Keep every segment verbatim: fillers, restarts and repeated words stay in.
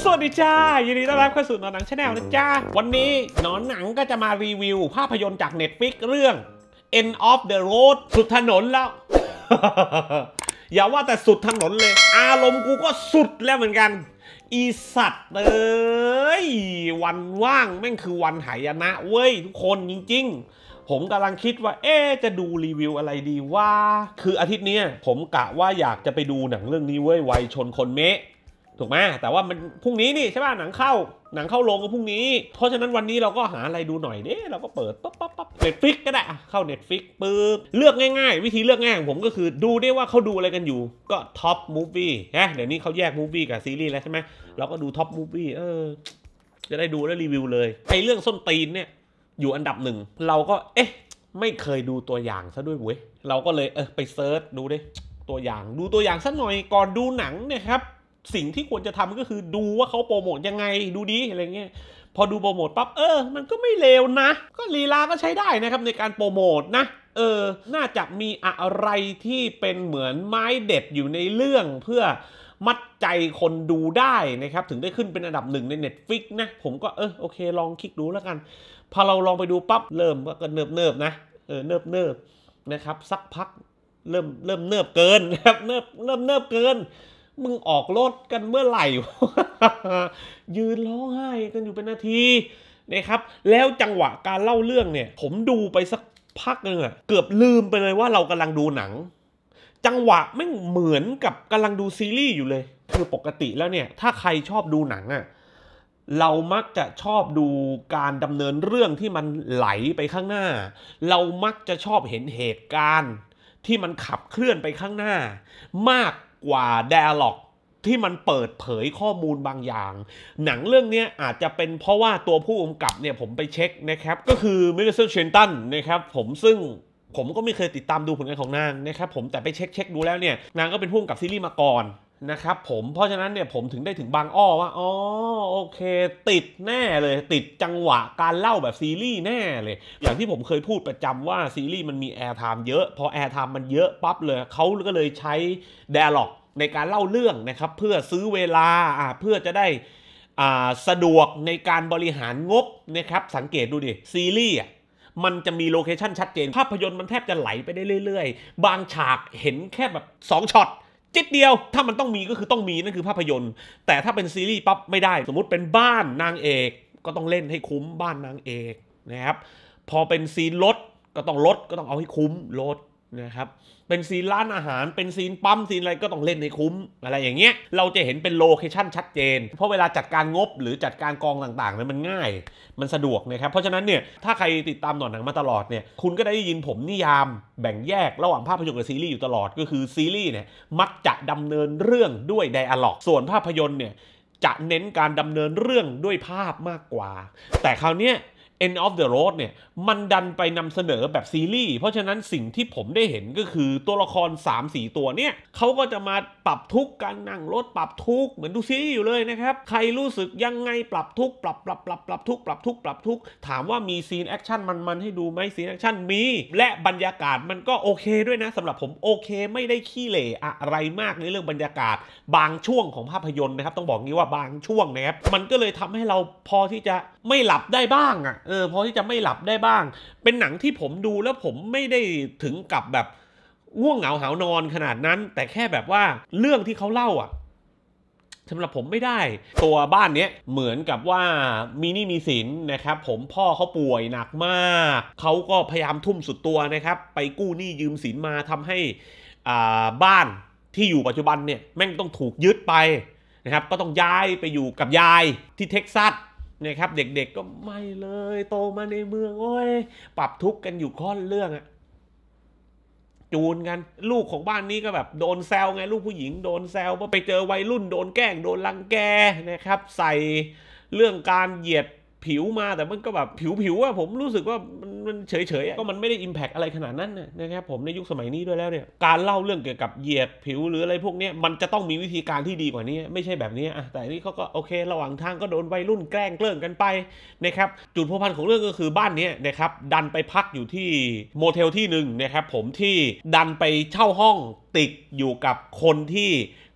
สวัสดีจ้ายินดีต้อนรับเข้าสู่หนอนหนังชาแนลนะจ้าวันนี้หนอนหนังก็จะมารีวิวภาพยนตร์จาก Netflix เรื่อง End of the Road สุดถนนแล้ว อย่าว่าแต่สุดถนนเลยอารมณ์กูก็สุดแล้วเหมือนกันอีสัตว์เอ้ยวันว่างแม่งคือวันหายนะเว้ยทุกคนจริงๆผมกำลังคิดว่าเอ๊จะดูรีวิวอะไรดีว่าคืออาทิตย์นี้ผมกะว่าอยากจะไปดูหนังเรื่องนี้เว้ยวัยชนคนเมะถูกไหมแต่ว่ามันพรุ่งนี้นี่ใช่ป่ะหนังเข้าหนังเข้าโรงก็พรุ่งนี้เพราะฉะนั้นวันนี้เราก็หาอะไรดูหน่อยเด้เราก็เปิดปั๊บปั๊บปั๊บ Netflix ก็ได้เข้า Netflix ปึ๊บเลือกง่ายๆวิธีเลือกง่ายของผมก็คือดูได้ว่าเขาดูอะไรกันอยู่ก็ท็อปมูฟวี่นะเดี๋ยวนี้เขาแยกมูฟวี่กับซีรีส์แล้วใช่ไหมเราก็ดูท็อปมูฟวี่เออจะได้ดูแล้วรีวิวเลยไอ้เรื่องส้นตีนเนี่ยอยู่อันดับหนึ่งเราก็เอ๊ะไม่เคยดูตัวอย่างซะด้วยเว้ยเราก็เลยเออไปเซิร์ชดูดิตัวอย่างดูตัวอย่างสักหน่อยก่อนดูหนังเนี่ยครับสิ่งที่ควรจะทำก็คือดูว่าเขาโปรโมทยังไงดูดีอะไรเงี้ยพอดูโปรโมทปั๊บเออมันก็ไม่เลวนะก็ลีลาก็ใช้ได้นะครับในการโปรโมทนะเออน่าจะมีอะไรที่เป็นเหมือนไม้เด็ดอยู่ในเรื่องเพื่อมัดใจคนดูได้นะครับถึงได้ขึ้นเป็นอันดับหนึ่งใน Netflix นะผมก็เออโอเคลองคลิกดูแล้วกันพอเราลองไปดูปั๊บเริ่มก็เนิบเนิบนะเออเนิบเนิบนะครับสักพักเริ่มเริ่มเนิบเกินนะครับเนิบเริ่มเนิบเกินมึงออกรถกันเมื่อไหร่ ยืนร้องไห้กันอยู่เป็นนาทีนะครับแล้วจังหวะการเล่าเรื่องเนี่ยผมดูไปสักพักนึงอะเกือบลืมไปเลยว่าเรากำลังดูหนังจังหวะแม่งเหมือนกับกำลังดูซีรีส์อยู่เลยคือปกติแล้วเนี่ยถ้าใครชอบดูหนังอะเรามักจะชอบดูการดำเนินเรื่องที่มันไหลไปข้างหน้าเรามักจะชอบเห็นเหตุการณ์ที่มันขับเคลื่อนไปข้างหน้ามากกว่า dialogue ที่มันเปิดเผยข้อมูลบางอย่างหนังเรื่องนี้อาจจะเป็นเพราะว่าตัวผู้กำกับเนี่ยผมไปเช็คนะครับก็คือมิลเซลเชนตันนะครับผมซึ่งผมก็ไม่เคยติดตามดูผลงานของนางนะครับผมแต่ไปเช็คเช็คดูแล้วเนี่ยนางก็เป็นผู้กำกับซีรีส์มาก่อนนะครับผมเพราะฉะนั้นเนี่ยผมถึงได้ถึงบางอ้อว่าอ๋อโอเคติดแน่เลยติดจังหวะการเล่าแบบซีรีส์แน่เลยอย่างที่ผมเคยพูดประจำว่าซีรีส์มันมีแอร์ไทม์เยอะพอแอร์ไทม์มันเยอะปั๊บเลยเขาก็เลยใช้ dialogue ในการเล่าเรื่องนะครับเพื่อซื้อเวลาอ่าเพื่อจะได้อ่าสะดวกในการบริหารงบนะครับสังเกตดูดิซีรีส์มันจะมีโลเคชั่นชัดเจนภาพยนตร์มันแทบจะไหลไปได้เรื่อยๆบางฉากเห็นแค่แบบสองช็อตจิตเดียวถ้ามันต้องมีก็คือต้องมีนั่นคือภาพยนตร์แต่ถ้าเป็นซีรีส์ปั๊บไม่ได้สมมุติเป็นบ้านนางเอกก็ต้องเล่นให้คุ้มบ้านนางเอกนะครับพอเป็นซีนรถก็ต้องรถก็ต้องเอาให้คุ้มรถนะครับเป็นซีนร้านอาหารเป็นซีนปั๊มซีนอะไรก็ต้องเล่นให้คุ้มอะไรอย่างเงี้ยเราจะเห็นเป็นโลเคชั่นชัดเจนเพราะเวลาจัดการงบหรือจัดการกองต่างๆเนี่ยมันง่ายมันสะดวกนะครับเพราะฉะนั้นเนี่ยถ้าใครติดตามหนอนหนังมาตลอดเนี่ยคุณก็ได้ยินผมนิยามแบ่งแยกระหว่างภาพยนตร์กับซีรีส์อยู่ตลอดก็คือซีรีส์เนี่ยมักจะดำเนินเรื่องด้วยไดอะล็อกส่วนภาพยนตร์เนี่ยจะเน้นการดำเนินเรื่องด้วยภาพมากกว่าแต่คราวเนี้ยEnd of the Road เนี่ยมันดันไปนำเสนอแบบซีรีส์เพราะฉะนั้นสิ่งที่ผมได้เห็นก็คือตัวละคร สามสี่ ตัวเนี่ยเขาก็จะมาปรับทุกข์การนั่งรถปรับทุกข์เหมือนดูซีรีส์อยู่เลยนะครับใครรู้สึกยังไงปรับทุกข์ปรับปรับปรับปรับทุกข์ปรับทุกข์ปรับทุกข์ถามว่ามีซีนแอคชั่นมันๆให้ดูไหมซีนแอคชั่นมีและบรรยากาศมันก็โอเคด้วยนะสำหรับผมโอเคไม่ได้ขี้เหร่อะไรมากในเรื่องบรรยากาศบางช่วงของภาพยนตร์นะครับต้องบอกงี้ว่าบางช่วงนะครับมันก็เลยทำให้เราพอที่จะไม่หลับได้บ้างอ่ะเออพอที่จะไม่หลับได้บ้างเป็นหนังที่ผมดูแล้วผมไม่ได้ถึงกับแบบง่วงเหงาหาวนอนขนาดนั้นแต่แค่แบบว่าเรื่องที่เขาเล่าอ่ะสำหรับผมไม่ได้ตัวบ้านเนี้ยเหมือนกับว่ามีหนี้มีสินนะครับผมพ่อเขาป่วยหนักมากเขาก็พยายามทุ่มสุดตัวนะครับไปกู้หนี้ยืมสินมาทำให้อ่าบ้านที่อยู่ปัจจุบันเนี่ยแม่งต้องถูกยึดไปนะครับก็ต้องย้ายไปอยู่กับยายที่เท็กซัสนะครับเด็กๆก็ไม่เลยโตมาในเมืองโอ้ยปรับทุกข์กันอยู่ค่อนเรื่องอะจูนกันลูกของบ้านนี้ก็แบบโดนแซวไงลูกผู้หญิงโดนแซวว่าไปเจอวัยรุ่นโดนแกล้งโดนรังแกนะครับใส่เรื่องการเหยียดผิวมาแต่มันก็แบบผิวๆอะผมรู้สึกว่ามันเฉยๆก็มันไม่ได้อิมแพคอะไรขนาดนั้นนะครับผมในยุคสมัยนี้ด้วยแล้วเนี่ยการเล่าเรื่องเกี่ยวกับเหยียดผิวหรืออะไรพวกนี้มันจะต้องมีวิธีการที่ดีกว่านี้ไม่ใช่แบบนี้อะแต่นี่เขาก็โอเคระหว่างทางก็โดนวัยรุ่นแกล้งเกลื่อนกันไปนะครับจุดพัวพันของเรื่องก็คือบ้านนี้นะครับดันไปพักอยู่ที่โมเทลที่หนึ่งนะครับผมที่ดันไปเช่าห้องติดอยู่กับคนที่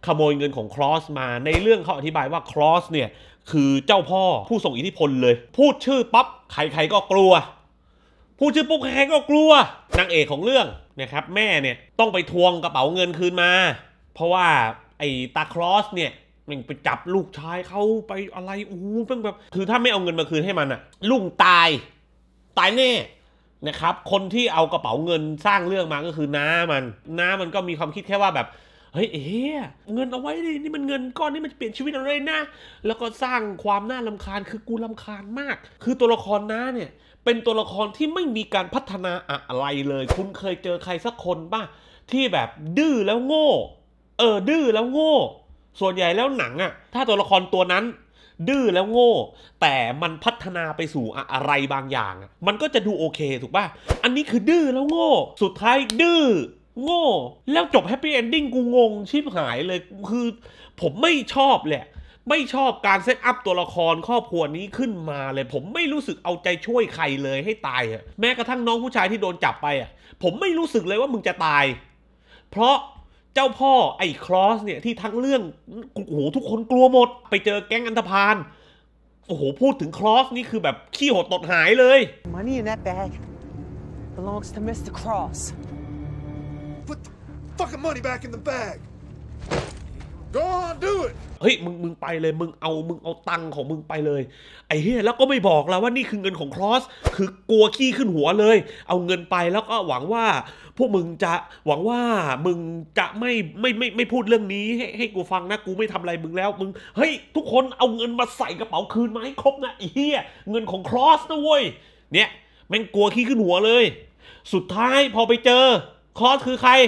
ขโมยเงินของครอสมาในเรื่องเขาอธิบายว่าครอสเนี่ยคือเจ้าพ่อผู้ทรงอิทธิพลเลยพูดชื่อปั๊บใครๆก็กลัวพูดชื่อปุ๊บใครๆก็กลัวนางเอกของเรื่องนะครับแม่เนี่ยต้องไปทวงกระเป๋าเงินคืนมาเพราะว่าไอ้ตาครอสเนี่ยมันไปจับลูกชายเขาไปอะไรอู้เป็นแบบคือถ้าไม่เอาเงินมาคืนให้มันอะลุงตายตายแน่นะครับคนที่เอากระเป๋าเงินสร้างเรื่องมาก็คือน้ามันน้ามันก็มีความคิดแค่ว่าแบบเฮ้ยเอ๊ะเงินเอาไว้ดินี่มันเงินก้อนนี้มันจะเปลี่ยนชีวิตอะไรนะแล้วก็สร้างความน่ารำคาญคือกูรำคาญมากคือตัวละครน้าเนี่ยเป็นตัวละครที่ไม่มีการพัฒนาอะไรเลยคุณเคยเจอใครสักคนป่ะที่แบบดื้อแล้วโง่เออดื้อแล้วโง่ส่วนใหญ่แล้วหนังอะถ้าตัวละครตัวนั้นดื้อแล้วโง่แต่มันพัฒนาไปสู่อะไรบางอย่างมันก็จะดูโอเคถูกป่ะอันนี้คือดื้อแล้วโง่สุดท้ายดื้อโง่แล้วจบแฮปปี้เอนดิ้งกูงงชิบหายเลยคือผมไม่ชอบแหละไม่ชอบการเซตอัพตัวละครครอบครัวนี้ขึ้นมาเลยผมไม่รู้สึกเอาใจช่วยใครเลยให้ตายอะแม้กระทั่งน้องผู้ชายที่โดนจับไปอะผมไม่รู้สึกเลยว่ามึงจะตายเพราะเจ้าพ่อไอ้ครอสเนี่ยที่ทั้งเรื่องโอ้โหทุกคนกลัวหมดไปเจอแก๊งอันธพาลโอ้โหพูดถึงครอสนี่คือแบบขี้หดตดหายเลย Money in that bag belongs to มิสเตอร์ Cross. Put the fucking money back in the bag. Go on, do it. เฮ้ยมึงมึงไปเลยมึงเอามึงเอาตังค์ของมึงไปเลยไอ้เหี้ยแล้วก็ไม่บอกเราว่านี่คือเงินของครอสคือกลัวขี้ขึ้นหัวเลยเอาเงินไปแล้วก็หวังว่าพวกมึงจะหวังว่ามึงจะไม่ไม่ไม่ไม่พูดเรื่องนี้ให้ให้กูฟังนะกูไม่ทำอะไรมึงแล้วมึงเฮ้ยทุกคนเอาเงินมาใส่กระเป๋าคืนมาให้ครบนะไอ้เหี้ยเงินของครอสนะเว้ยเนี่ยแม่งกลัวขี้ขึ้นหัวเลยสุดท้ายพอไปเจอครอสคือใคร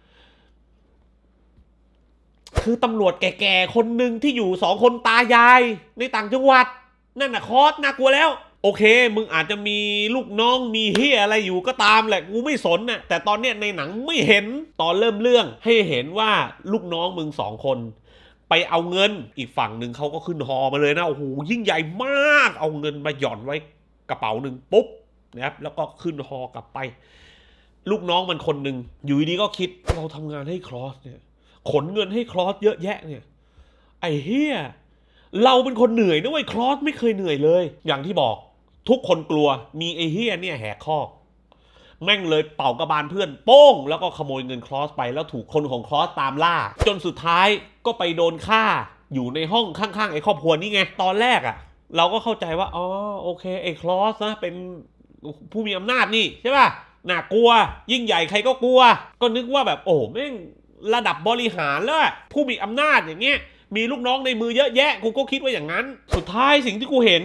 คือตำรวจแก่ๆคนหนึ่งที่อยู่สองคนตายายในต่างจังหวัดนั่นน่ะคอสน่ากลัวแล้วโอเคมึงอาจจะมีลูกน้องมีเฮียอะไรอยู่ก็ตามแหละกูไม่สนน่ะแต่ตอนเนี้ยในหนังไม่เห็นตอนเริ่มเรื่องให้เห็นว่าลูกน้องมึงสองคนไปเอาเงินอีกฝั่งหนึ่งเขาก็ขึ้นฮอมาเลยนะโอ้โหยิ่งใหญ่มากเอาเงินมาหย่อนไว้กระเป๋าหนึ่งปุ๊บนะครับแล้วก็ขึ้นฮอกลับไปลูกน้องมันคนหนึ่งอยู่ดีก็คิดเราทำงานให้ครอสเนี่ยขนเงินให้ครอสเยอะแยะเนี่ยไอ้เฮียเราเป็นคนเหนื่อยนะเว้ยครอสไม่เคยเหนื่อยเลยอย่างที่บอกทุกคนกลัวมีไอ้เฮียเนี่ยแหกคอกแม่งเลยเป่ากระบาลเพื่อนโป้งแล้วก็ขโมยเงินครอสไปแล้วถูกคนของครอสตามล่าจนสุดท้ายก็ไปโดนฆ่าอยู่ในห้องข้างๆไอ้ครอบครัวนี่ไงตอนแรกอ่ะเราก็เข้าใจว่าอ๋อโอเคไอ้ครอสนะเป็นผู้มีอำนาจนี่ใช่ป่ะน่ากลัวยิ่งใหญ่ใครก็กลัวก็นึกว่าแบบโอ้แม่งระดับบริหารแล้วผู้มีอำนาจอย่างเงี้ยมีลูกน้องในมือเยอะแยะกูก็คิดว่าอย่างนั้นสุดท้ายสิ่งที่กูเห็น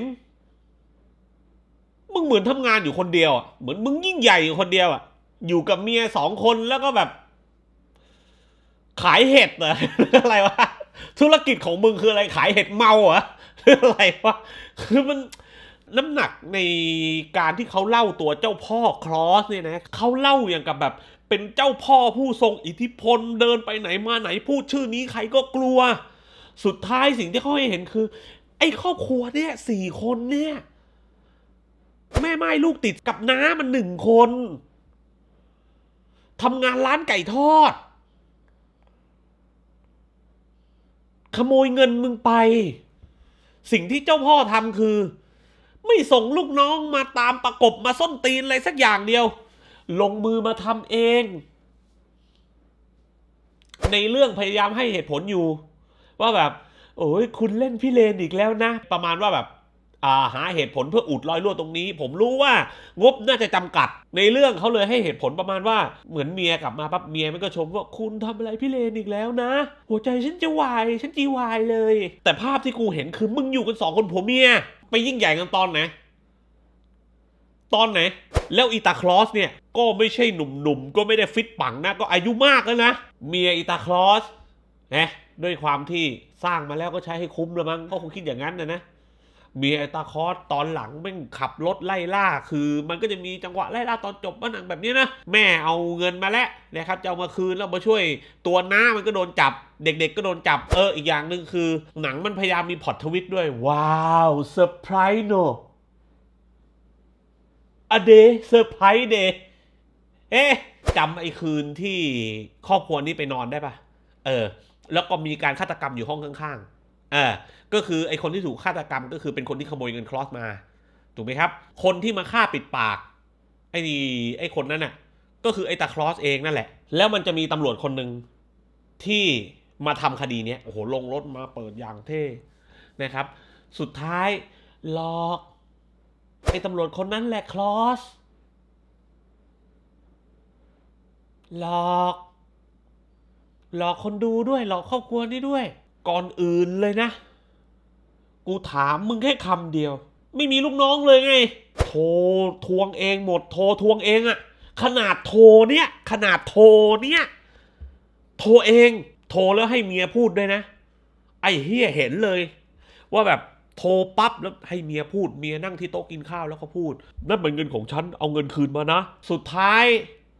มึงเหมือนทำงานอยู่คนเดียวอ่ะเหมือนมึงยิ่งใหญ่อยู่คนเดียวอ่ะอยู่กับเมียสองคนแล้วก็แบบขายเห็ดเหรออะไรวะธุรกิจของมึงคืออะไรขายเห็ดเมาเหรออะไรวะคือมันน้ำหนักในการที่เขาเล่าตัวเจ้าพ่อครอสเนี่ยนะเขาเล่าอย่างกับแบบเป็นเจ้าพ่อผู้ทรงอิทธิพลเดินไปไหนมาไหนพูดชื่อนี้ใครก็กลัวสุดท้ายสิ่งที่เขาให้เห็นคือไอ้ครอบครัวเนี่ยสี่คนเนี่ยแม่ไม้ลูกติดกับน้ามันหนึ่งคนทำงานร้านไก่ทอดขโมยเงินมึงไปสิ่งที่เจ้าพ่อทำคือไม่ส่งลูกน้องมาตามประกบมาส้นตีนอะไรสักอย่างเดียวลงมือมาทำเองในเรื่องพยายามให้เหตุผลอยู่ว่าแบบโอ้ยคุณเล่นพี่เลนอีกแล้วนะประมาณว่าแบบอ่าหาเหตุผลเพื่ออุดรอยรั่วตรงนี้ผมรู้ว่างบน่าจะจำกัดในเรื่องเขาเลยให้เหตุผลประมาณว่าเหมือนเมียกลับมาปั๊บเมียมันก็ชมว่าคุณทำอะไรพี่เลนอีกแล้วนะหัวใจฉันจะวายฉันจีวายเลยแต่ภาพที่กูเห็นคือมึงอยู่กันสองคนผัวเมียไปยิ่งใหญ่กันตอนไหนตอนไหนแล้วอีตาคลอสเนี่ยก็ไม่ใช่หนุ่มๆก็ไม่ได้ฟิตปังนะก็อายุมากแล้วนะเมียอีตาคลอสนะด้วยความที่สร้างมาแล้วก็ใช้ให้คุ้มละมั้งก็คงคิดอย่างนั้นนะนะเมียอีตาคลอสตอนหลังแม่งขับรถไล่ล่าคือมันก็จะมีจังหวะไล่ล่าตอนจบบ้านหนังแบบนี้นะแม่เอาเงินมาแล้วนะครับจะเอามาคืนแล้วมาช่วยตัวน้ามันก็โดนจับเด็กๆก็โดนจับเอออีกอย่างหนึ่งคือหนังมันพยายามมีพล็อตทวิสต์ด้วยว้าวเซอร์ไพรส์โนอเดย์เซอร์ไพรส์เดย์เอ๊ะจำไอ้คืนที่ครอบครัวนี้ไปนอนได้ปะเออแล้วก็มีการฆาตกรรมอยู่ห้องข้างๆอ่าก็คือไอคนที่ถูกฆาตกรรมก็คือเป็นคนที่ขโมยเงินคลอสมาถูกไหมครับคนที่มาฆ่าปิดปากไอ้นี่ไอ้คนนั้นน่ะก็คือไอ้ตาคลอสเองนั่นแหละแล้วมันจะมีตำรวจคนหนึ่งที่มาทำคดีเนี้ยโอ้โหลงรถมาเปิดอย่างเท่นะครับสุดท้ายหลอกไอ้ตำรวจคนนั้นแหละคลอสหลอกหลอกคนดูด้วยหลอกครอบครัวนี้ด้วยก่อนอื่นเลยนะกูถามมึงแค่คำเดียวไม่มีลูกน้องเลยไงโทรทวงเองหมดโทรทวงเองอะขนาดโทรเนี้ยขนาดโทรเนี้ยโทรเองโทรแล้วให้เมียพูดด้วยนะไอ้เฮียเห็นเลยว่าแบบโทรปั๊บแล้วให้เมียพูดเมียนั่งที่โต๊ะกินข้าวแล้วก็พูดนั่นเป็นเงินของฉันเอาเงินคืนมานะสุดท้าย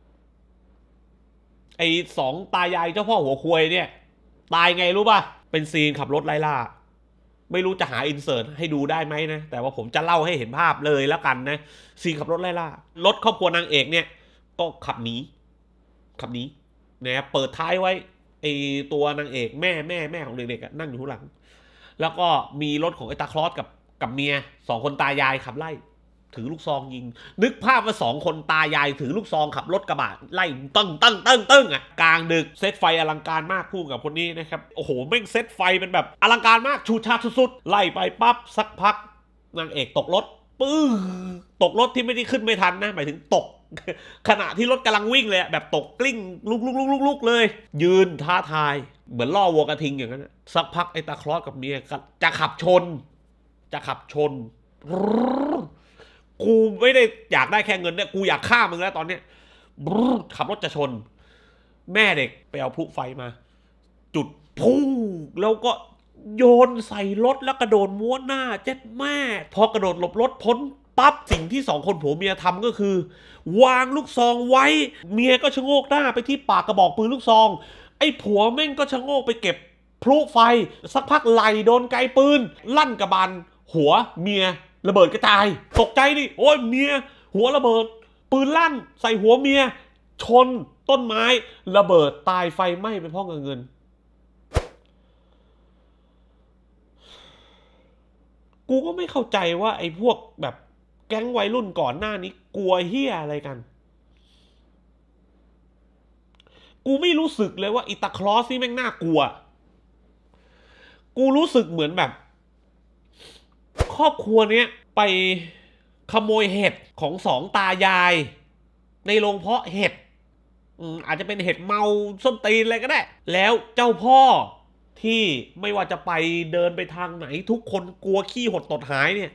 ไอ้สองตายายเจ้าพ่อหัวควยเนี่ยตายไงรู้ป่ะเป็นซีนขับรถไล่ล่าไม่รู้จะหาอินเสิร์ตให้ดูได้ไหมนะแต่ว่าผมจะเล่าให้เห็นภาพเลยแล้วกันนะซีนขับรถไล่ล่ารถครอบครัวนางเอกเนี่ยก็ขับหนีขับหนีนะเปิดท้ายไว้ไอตัวนางเอกแม่แม่แม่ของเด็กๆนั่งอยู่ข้างหลังแล้วก็มีรถของไอตาคลอสกับกับเมียสองคนตายายขับไล่ถือลูกซองยิงนึกภาพว่าสองคนตายายถือลูกซองขับรถกระบะไล่ตึ้งตึ้งตึ้งตึ้งอ่ะกลางดึกเซตไฟอลังการมากคู่กับคนนี้นะครับโอ้โหแม่งเซตไฟเป็นแบบอลังการมากชูชาสุดๆไล่ไปปั๊บสักพักนางเอกตกรถปื้อตกรถที่ไม่ได้ขึ้นไม่ทันนะหมายถึงตกขณะที่รถกำลังวิ่งเลยแบบตกกลิ้งลุกลุกลุกลุกลุกเลยยืนท้าทายเหมือนล่อวัวกระทิงอย่างนั้นสักพักไอ้ตาคลอสกับเมียจะขับชนจะขับชนกูไม่ได้อยากได้แค่เงินเนี่ยกูอยากฆ่ามึงแล้วตอนเนี้ยขับรถจะชนแม่เด็กไปเอาพลุไฟมาจุดพุ่งแล้วก็โยนใส่รถแล้วกระโดดม้วนหน้าเจ็ดแม่พอกระโดดหลบรถพ้นปั๊บสิ่งที่สองคนผัวเมียทำก็คือวางลูกซองไว้เมียก็ชะโงกหน้าไปที่ปากกระบอกปืนลูกซองไอ้ผัวแม่งก็ชะโงกไปเก็บพลุไฟสักพักไหลโดนไกปืนลั่นกระบาลหัวเมียระเบิดกระจายตกใจดิโอ้ยเมียหัวระเบิดปืนลั่นใส่หัวเมียชนต้นไม้ระเบิดตายไฟไหม้ไปเพราะเงินกูก็ไม่เข้าใจว่าไอ้พวกแบบแก๊งวัยรุ่นก่อนหน้านี้กลัวเหี้ยอะไรกันกูไม่รู้สึกเลยว่าอิตาคลอสนี่แม่งน่ากลัวกูรู้สึกเหมือนแบบครอบครัวเนี้ยไปขโมยเห็ดของสองตายายในโรงเพาะเห็ดอาจจะเป็นเห็ดเมาส้นตีนอะไรก็ได้แล้วเจ้าพ่อที่ไม่ว่าจะไปเดินไปทางไหนทุกคนกลัวขี้หดตดหายเนี่ย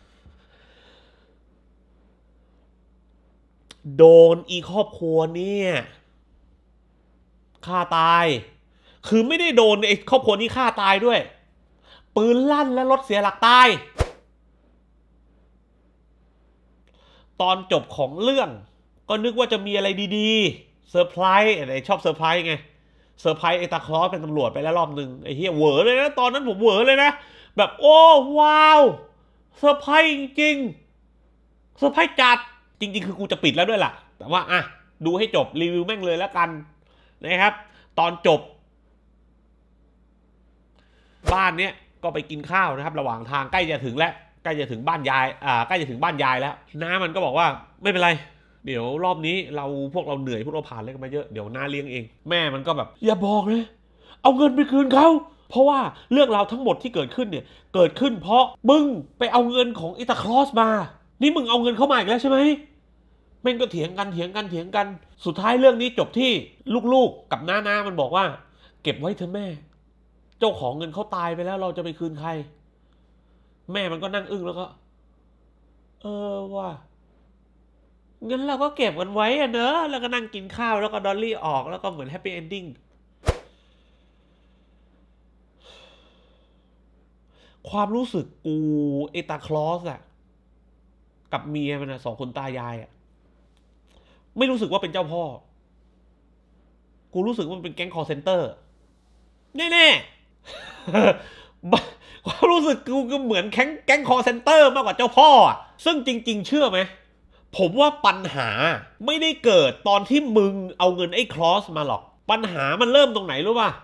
โดนอีครอบครัวเนี่ยฆ่าตายคือไม่ได้โดนไอ้ครอบครัวนี้ฆ่าตายด้วยปืนลั่นและรถเสียหลักตายตอนจบของเรื่องก็นึกว่าจะมีอะไรดีๆเซอร์ไพรส์อะไรชอบเซอร์ไพรส์ไงเซอร์ไพรส์ไอ้ตาคลอสเป็นตำรวจไปแล้วรอบนึงไอ้เหี้ยเหวอเลยนะตอนนั้นผมเหวอเลยนะแบบโอ้ว้าวเซอร์ไพรส์จริงๆเซอร์ไพรส์จัดจริงๆคือกูจะปิดแล้วด้วยล่ะแต่ว่าอ่ะดูให้จบรีวิวแม่งเลยแล้วกันนะครับตอนจบบ้านเนี้ยก็ไปกินข้าวนะครับระหว่างทางใกล้จะถึงแล้วใกล้จะถึงบ้านยายอ่าใกล้จะถึงบ้านยายแล้วน้ามันก็บอกว่าไม่เป็นไรเดี๋ยวรอบนี้เราพวกเราเหนื่อยพวกเราผ่านอะไรกันมาเยอะเดี๋ยวน้าเลี้ยงเองแม่มันก็แบบอย่าบอกเลยเอาเงินไปคืนเขาเพราะว่าเรื่องราวทั้งหมดที่เกิดขึ้นเนี่ยเกิดขึ้นเพราะมึงไปเอาเงินของอิตาคลอสมานี่มึงเอาเงินเข้ามาอีกแล้วใช่ไหมแม่งก็เถียงกันเถียงกันเถียงกันสุดท้ายเรื่องนี้จบที่ลูกๆกับน้าๆมันบอกว่าเก็บไว้เถอะแม่เจ้าของเงินเขาตายไปแล้วเราจะไปคืนใครแม่มันก็นั่งอึ้งแล้วก็เออว่างั้นเราก็เก็บกันไว้อะเนอะแล้วก็นั่งกินข้าวแล้วก็ดอลลี่ออกแล้วก็เหมือนแฮปปี้เอนดิ้งความรู้สึกกูเอตาคลอสอะกับเมียมันอะสองคนตายายอะไม่รู้สึกว่าเป็นเจ้าพ่อกูรู้สึกว่ามันเป็นแก๊งคอลเซ็นเตอร์แน่ๆความรู้สึกกูก็เหมือนแก๊งแก๊งคอลเซ็นเตอร์มากกว่าเจ้าพ่ออะซึ่งจริงๆเชื่อไหมผมว่าปัญหาไม่ได้เกิดตอนที่มึงเอาเงินไอ้คลอสมาหรอกปัญหามันเริ่มตรงไหนรู้ป่ะ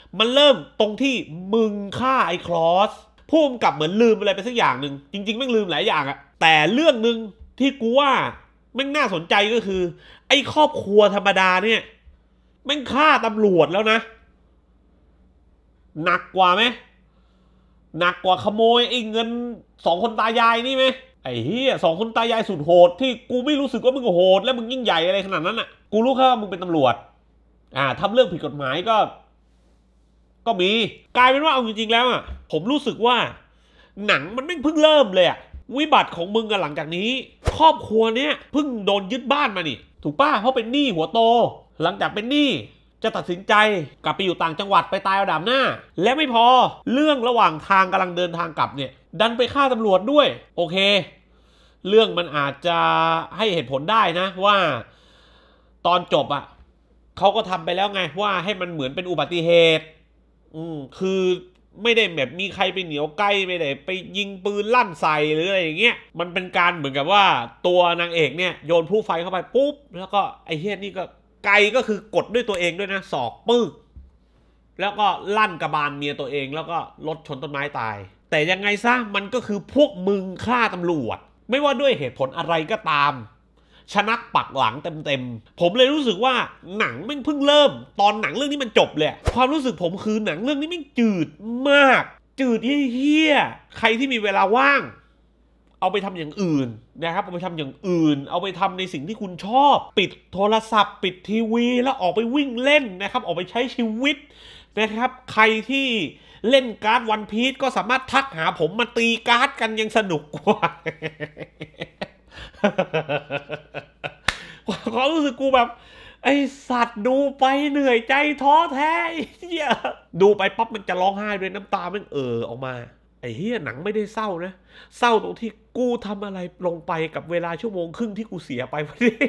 มันเริ่มตรงที่มึงฆ่าไอ้คลอสผู้กำกับเหมือนลืมอะไรไปสักอย่างหนึ่งจริงๆแม่งลืมหลายอย่างอะแต่เรื่องหนึ่งที่กูว่าแม่งน่าสนใจก็คือไอ้ครอบครัวธรรมดาเนี่ยแม่งฆ่าตำรวจแล้วนะหนักกว่าไหมหนักกว่าขโมยไอ้เงินสองคนตายายนี่ไหมไอ้เหี้ยสองคนตายายสุดโหดที่กูไม่รู้สึกว่ามึงโหดและมึงยิ่งใหญ่อะไรขนาดนั้นอ่ะกูรู้แค่ว่ามึงเป็นตำรวจอ่าทำเรื่องผิดกฎหมายก็ก็มีกลายเป็นว่าเอาจริงๆแล้วอ่ะผมรู้สึกว่าหนังมันไม่เพิ่งเริ่มเลยอ่ะวิบัติของมึงกันหลังจากนี้ครอบครัวเนี้ยเพิ่งโดนยึดบ้านมานี่ถูกป่ะเพราะเป็นหนี้หัวโตหลังจากเป็นหนี้จะตัดสินใจกลับไปอยู่ต่างจังหวัดไปตายเอาดาบหน้าและไม่พอเรื่องระหว่างทางกำลังเดินทางกลับเนี่ยดันไปฆ่าตำรวจด้วยโอเคเรื่องมันอาจจะให้เหตุผลได้นะว่าตอนจบอ่ะเขาก็ทำไปแล้วไงว่าให้มันเหมือนเป็นอุบัติเหตุอืมคือไม่ได้แบบมีใครไปเหนียวใกล้ไม่ได้ไปยิงปืนลั่นใส่หรืออะไรอย่างเงี้ยมันเป็นการเหมือนกับว่าตัวนางเอกเนี่ยโยนพลุไฟเข้าไปปุ๊บแล้วก็ไอ้เฮี้ยนี่ก็ไกลก็คือกดด้วยตัวเองด้วยนะศอกปึ๊กแล้วก็ลั่นกระบาลเมียตัวเองแล้วก็รถชนต้นไม้ตายแต่ยังไงซะมันก็คือพวกมึงฆ่าตำรวจไม่ว่าด้วยเหตุผลอะไรก็ตามชนักปักหลังเต็มๆผมเลยรู้สึกว่าหนังมันเพิ่งเริ่มตอนหนังเรื่องนี้มันจบเลยความรู้สึกผมคือหนังเรื่องนี้มันจืดมากจืดเหี้ยๆใครที่มีเวลาว่างเอาไปทำอย่างอื่นนะครับเอาไปทำอย่างอื่นเอาไปทำในสิ่งที่คุณชอบปิดโทรศัพท์ปิดทีวีแล้วออกไปวิ่งเล่นนะครับออกไปใช้ชีวิตนะครับใครที่เล่นการ์ดวันพีซก็สามารถทักหาผมมาตีการ์ดกันยังสนุกกว่าความรู้สึกกูแบบไอสัตว์ดูไปเหนื่อยใจท้อแท้เหี้ยดูไปปั๊บมันจะร้องไห้ด้วยน้ำตามันเออออกมาไอ้เหี้ยหนังไม่ได้เศร้านะเศร้าตรงที่กูทำอะไรลงไปกับเวลาชั่วโมงครึ่งที่กูเสียไปพอดี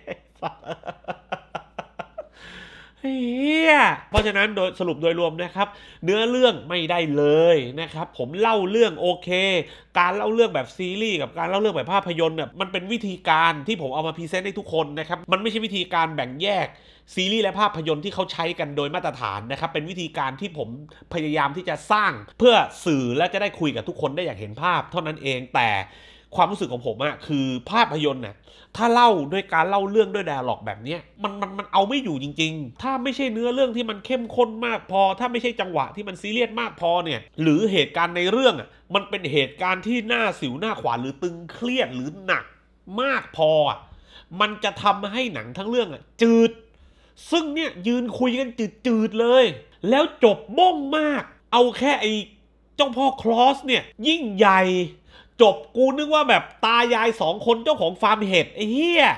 เฮียเพราะฉะนั้นโดยสรุปโดยรวมนะครับเนื้อเรื่องไม่ได้เลยนะครับผมเล่าเรื่องโอเคการเล่าเรื่องแบบซีรีส์กับการเล่าเรื่องแบบภาพยนตร์เนี่ยมันเป็นวิธีการที่ผมเอามาพรีเซนต์ให้ทุกคนนะครับมันไม่ใช่วิธีการแบ่งแยกซีรีส์และภาพยนตร์ที่เขาใช้กันโดยมาตรฐานนะครับเป็นวิธีการที่ผมพยายามที่จะสร้างเพื่อสื่อและจะได้คุยกับทุกคนได้อย่างเห็นภาพเท่านั้นเองแต่ความรู้สึกของผมอะคือภาพยนตร์น่ะถ้าเล่าด้วยการเล่าเรื่องด้วยไดอะล็อกแบบนี้มันมันมันเอาไม่อยู่จริงๆถ้าไม่ใช่เนื้อเรื่องที่มันเข้มข้นมากพอถ้าไม่ใช่จังหวะที่มันซีเรียสมากพอเนี่ยหรือเหตุการณ์ในเรื่องอ่ะมันเป็นเหตุการณ์ที่หน้าสิวหน้าขวานหรือตึงเครียดหรือหนักมากพอมันจะทำให้หนังทั้งเรื่องอ่ะจืดซึ่งเนี่ยยืนคุยกันจืดๆเลยแล้วจบบ้งมากเอาแค่ไอ้เจ้าพ่อคลอสเนี่ยยิ่งใหญ่จบกูนึกว่าแบบตายายสองคนเจ้าของฟาร์มเห็ดไอ้เหี้ย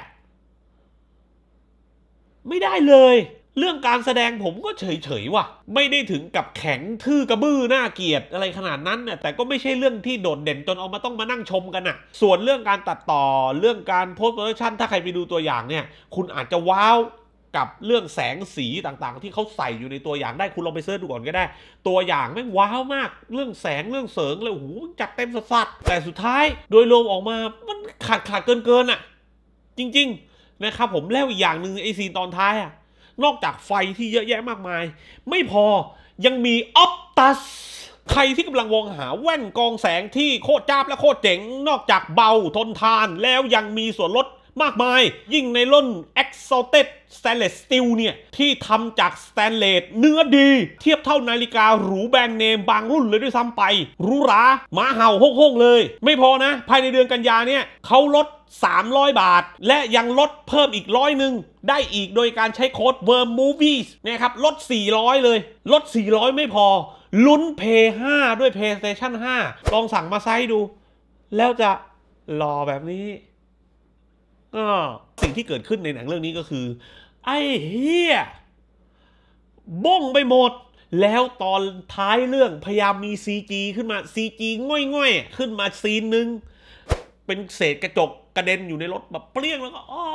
ไม่ได้เลยเรื่องการแสดงผมก็เฉยๆว่ะไม่ได้ถึงกับแข็งทื่อกระบื้อหน้าเกลียดอะไรขนาดนั้นเนี่ยแต่ก็ไม่ใช่เรื่องที่โดดเด่นจนเอามาต้องมานั่งชมกันอ่ะส่วนเรื่องการตัดต่อเรื่องการโพสต์โปรดักชั่นถ้าใครไปดูตัวอย่างเนี่ยคุณอาจจะว้าวกับเรื่องแสงสีต่างๆที่เขาใส่อยู่ในตัวอย่างได้คุณลองไปเสิร์ชดูก่อนก็ได้ตัวอย่างแม่งว้าวมากเรื่องแสงเรื่องเสริงเลยโอ้โหจัดเต็มสัสๆแต่สุดท้ายโดยรวมออกมามันขาดขาดเกินเกินอ่ะจริงๆนะครับผมแล้วอีกอย่างหนึ่งไอซีนตอนท้ายอ่ะนอกจากไฟที่เยอะแยะมากมายไม่พอยังมีออปตัสใครที่กำลังมองหาแว่นกองแสงที่โคตรจ้าบและโคตรเจ๋งนอกจากเบาทนทานแล้วยังมีส่วนลดมากมายยิ่งในรุ่น Exalted Stainless Steel เนี่ยที่ทำจากสแตนเลสเนื้อดีเทียบเท่านาฬิกาหรูแบรนด์เนมบางรุ่นเลยด้วยซ้ำไปหรูหราหมาเห่าโฮ่งๆเลยไม่พอนะภายในเดือนกันยาเนี่ยเขาลดสามร้อยบาทและยังลดเพิ่มอีกร้อยหนึ่งได้อีกโดยการใช้โค้ด Worm Movies นะครับลดสี่ร้อยเลยลดสี่ร้อยไม่พอลุ้น เพย์ ห้า ด้วย PlayStation ห้าลองสั่งมาไซส์ดูแล้วจะหล่อแบบนี้ก็สิ่งที่เกิดขึ้นในหนังเรื่องนี้ก็คือไอ้เหี้ยบ้งไปหมดแล้วตอนท้ายเรื่องพยายามมี ซี จี ขึ้นมา ซี จี ง่อยๆขึ้นมาซีนนึงเป็นเศษกระจกกระเด็นอยู่ในรถแบบเปรี้ยงแล้วก็อ๋อ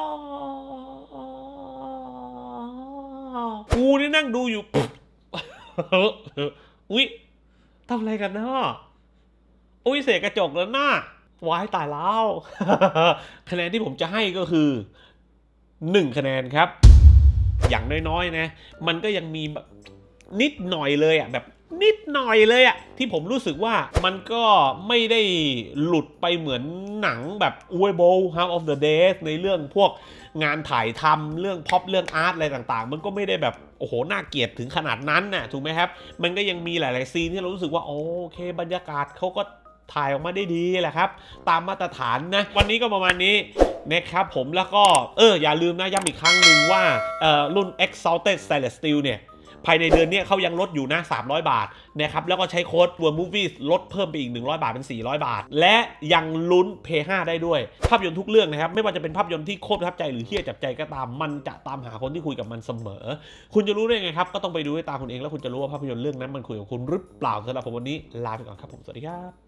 กูนี่นั่งดูอยู่อุ๊ยทำอะไรกันเนาะอุ๊ยเศษกระจกแล้วหน้าวายตายแล้วคะแนนที่ผมจะให้ก็คือหนึ่งคะแนนครับอย่างน้อยๆนะมันก็ยังมีแบบนิดหน่อยเลยอ่ะแบบนิดหน่อยเลยอ่ะที่ผมรู้สึกว่ามันก็ไม่ได้หลุดไปเหมือนหนังแบบ Uwe Boll House of the Dead ในเรื่องพวกงานถ่ายทำเรื่องพ็อปเรื่องอาร์ตอะไรต่างๆมันก็ไม่ได้แบบโอ้โหน่าเกลียดถึงขนาดนั้นน่ะถูกไหมครับมันก็ยังมีหลายๆซีนที่เรารู้สึกว่าโอเคบรรยากาศเขาก็ถ่ายออกมาได้ดีแหละครับตามมาตรฐานนะวันนี้ก็ประมาณนี้นะครับผมแล้วก็เอออย่าลืมนะย้ำอีกครั้งหนึ่งว่าเอ่อรุ่น Exalted Stainless Steel เนี่ยภายในเดือนนี้เขายังลดอยู่นะสามร้อยบาทนะครับแล้วก็ใช้โค้ด World Movies ลดเพิ่มไปอีกหนึ่งร้อยบาทเป็นสี่ร้อยบาทและยังลุ้น เพย์ ไฟว์ ได้ด้วยภาพยนตร์ทุกเรื่องนะครับไม่ว่าจะเป็นภาพยนตร์ที่โคตรประทับใจหรือเฮี้ยจับใจก็ตามมันจะตามหาคนที่คุยกับมันเสมอคุณจะรู้ได้ไงครับก็ต้องไปดูด้วยตาคุณเองแล้วคุณจะรู้ว่าภาพยนตร์เรื่องนั้นมันคุยกับคุณหรือเปล่าสำหรับผมวันนี้ลาไปก่อนครับผมสวัสดีครับ